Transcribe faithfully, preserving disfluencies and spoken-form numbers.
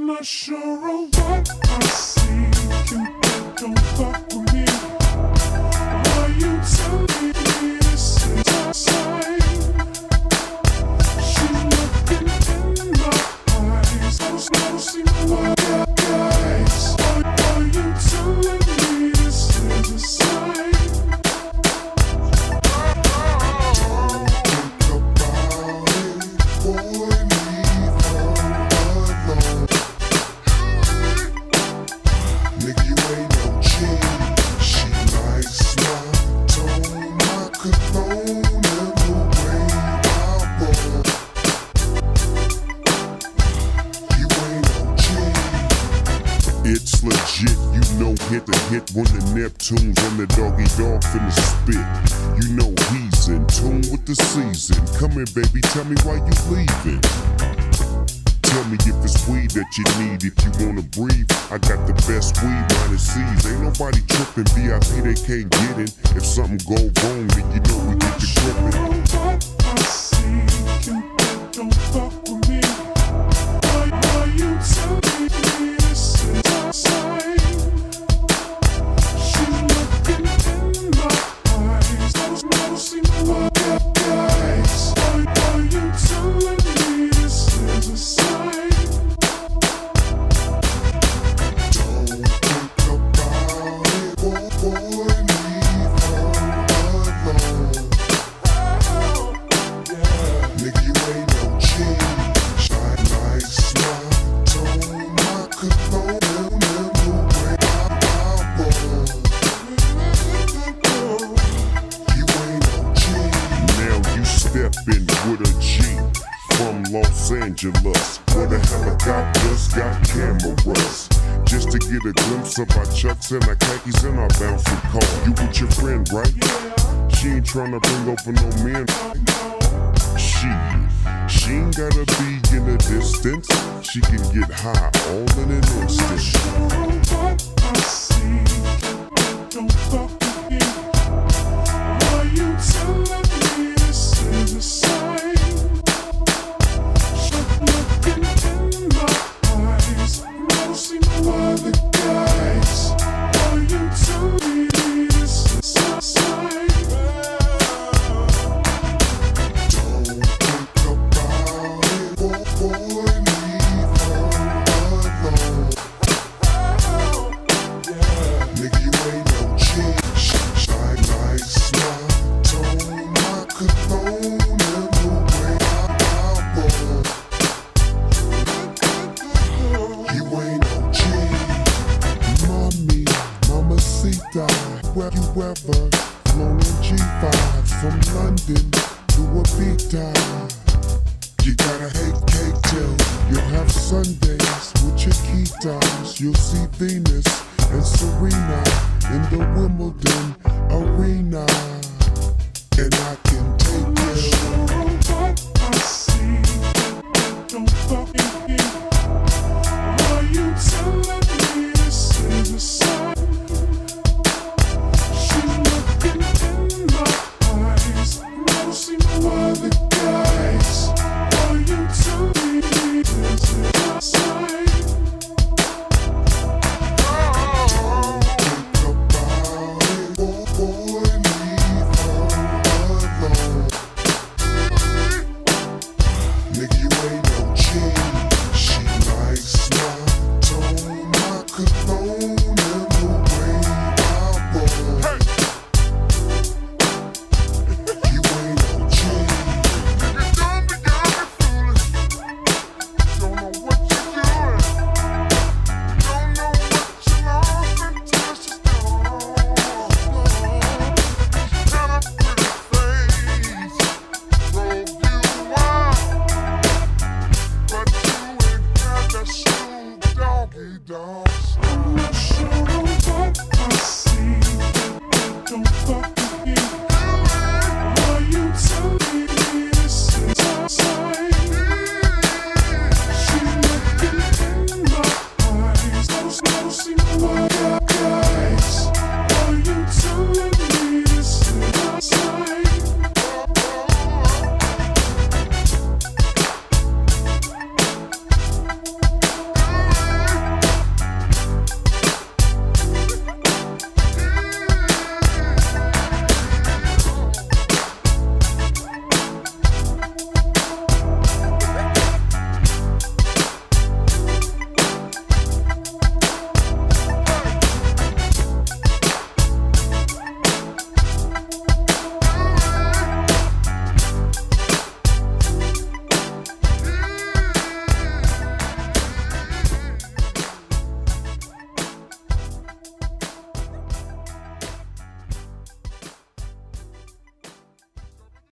I'm not sure of what I see. You don't fuck with me. Are you telling me this is a sign? She looking in my eyes. Those no see my eyes. Are, are you telling me this is a sign? It's legit, you know hit to hit when the Neptunes and the doggy dog finna spit. You know he's in tune with the season. Come here, baby, tell me why you leaving. Tell me if it's weed that you need, if you wanna breathe. I got the best weed minus C's. Ain't nobody tripping, V I P they can't get in. If something go wrong, then you know we get the gripping. I see you don't fuck with me. Are, are you telling me this is a sign? She looking in my eyes. Those no see my eyes. Are, are you telling me this is a sign? Don't think about it, boy, boy, leave her alone. Nigga, you ain't no G. Shine like smile, tone my cologne, and the way I roll. You ain't no G. Now you steppin' with a G from Los Angeles, where the helicopters got cameras, just to get a glimpse of our chucks and our khakis and our bouncing car. You with your friend, right? She ain't tryna bring over no men. She, she ain't gotta be in a distance. She can get high all in an instant. What I see, don't fuck with me. Are you telling me this is a sign? She looking in my eyes. No see no other guys. Are you telling me this is a sign? Where you ever flown in G five from London to Ibiza? You gotta hate cake till you'll have Sundays with your key times. You'll see Venus and Serena in the Wimbledon arena, and I can take you. What I see, don't fuck with me. Are you telling me this is a sign? Dog.